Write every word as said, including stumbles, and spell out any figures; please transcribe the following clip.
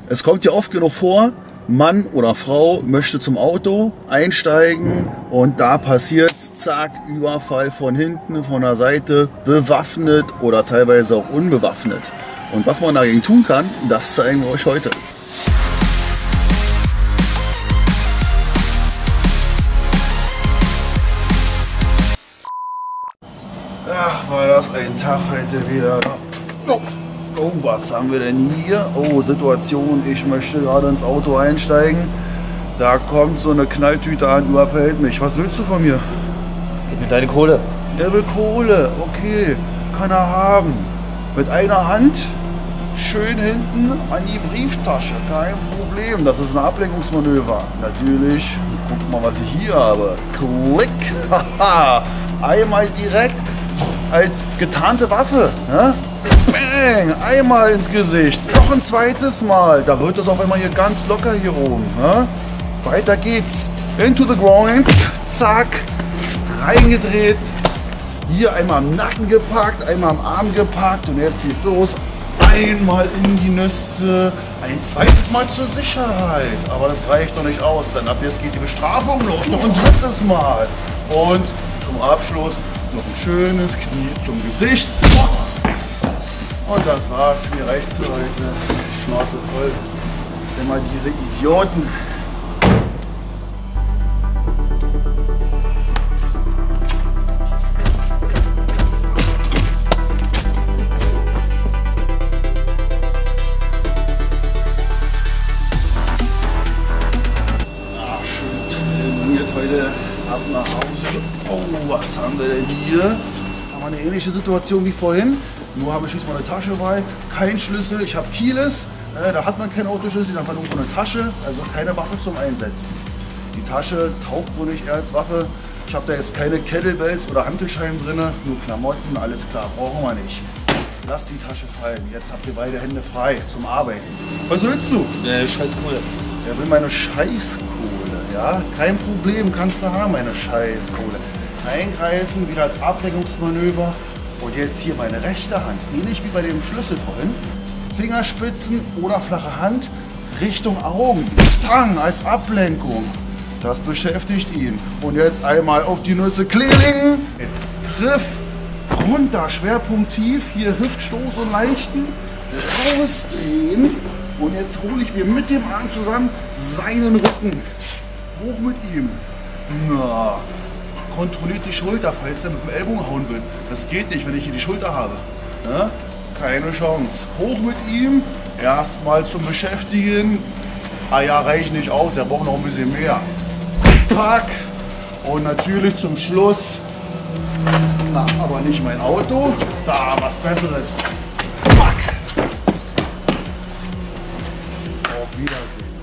Es kommt ja oft genug vor, Mann oder Frau möchte zum Auto einsteigen und da passiert zack, Überfall von hinten, von der Seite, bewaffnet oder teilweise auch unbewaffnet. Und was man dagegen tun kann, das zeigen wir euch heute. Ach, war das ein Tag heute wieder. Oh. Oh, was haben wir denn hier? Oh, Situation, ich möchte gerade ins Auto einsteigen. Da kommt so eine Knalltüte an, überfällt mich. Was willst du von mir? Gib mir deine Kohle. Der will Kohle, okay, kann er haben. Mit einer Hand schön hinten an die Brieftasche, kein Problem. Das ist ein Ablenkungsmanöver. Natürlich, guck mal, was ich hier habe. Klick, haha, einmal direkt als getarnte Waffe. Ne? Bang! Einmal ins Gesicht. Noch ein zweites Mal. Da wird es auf einmal hier ganz locker hier oben. Ne? Weiter geht's. Into the groins. Zack. Reingedreht. Hier einmal am Nacken gepackt, einmal am Arm gepackt. Und jetzt geht's los. Einmal in die Nüsse. Ein zweites Mal zur Sicherheit. Aber das reicht doch nicht aus. Denn ab jetzt geht die Bestrafung los. Noch ein drittes Mal. Und zum Abschluss noch ein schönes Knie zum Gesicht. Und das war's, mir reicht's für heute. Schnauze voll. Immer diese Idioten. Ah, schön trainiert heute. Ab nach Hause. Oh, was haben wir denn hier? Jetzt haben wir eine ähnliche Situation wie vorhin. Nur habe ich jetzt mal eine Tasche bei, kein Schlüssel, ich habe Keyless, äh, da hat man keinen Autoschlüssel, da hat man irgendwo eine Tasche, also keine Waffe zum Einsetzen. Die Tasche taugt wohl nicht eher als Waffe. Ich habe da jetzt keine Kettlebells oder Hantelscheiben drin, nur Klamotten, alles klar, brauchen wir nicht. Lass die Tasche fallen, jetzt habt ihr beide Hände frei zum Arbeiten. Was willst du? Äh, scheiß Kohle. Er will meine Scheißkohle, ja? Kein Problem, kannst du haben, meine Scheißkohle. Eingreifen, wieder als Ablenkungsmanöver. Und jetzt hier meine rechte Hand, ähnlich wie bei dem Schlüssel vorhin. Fingerspitzen oder flache Hand Richtung Augen. Tang als Ablenkung. Das beschäftigt ihn. Und jetzt einmal auf die Nüsse klingeln. Griff runter, Schwerpunkt tief. Hier Hüftstoß und leichten. Rausdrehen. Und jetzt hole ich mir mit dem Arm zusammen seinen Rücken. Hoch mit ihm. Na. Kontrolliert die Schulter, falls er mit dem Ellbogen hauen will. Das geht nicht, wenn ich hier die Schulter habe. Ja? Keine Chance. Hoch mit ihm. Erstmal zum Beschäftigen. Ah ja, reicht nicht aus. Er braucht noch ein bisschen mehr. Pack. Und natürlich zum Schluss. Na, aber nicht mein Auto. Da, was Besseres. Pack. Auf Wiedersehen.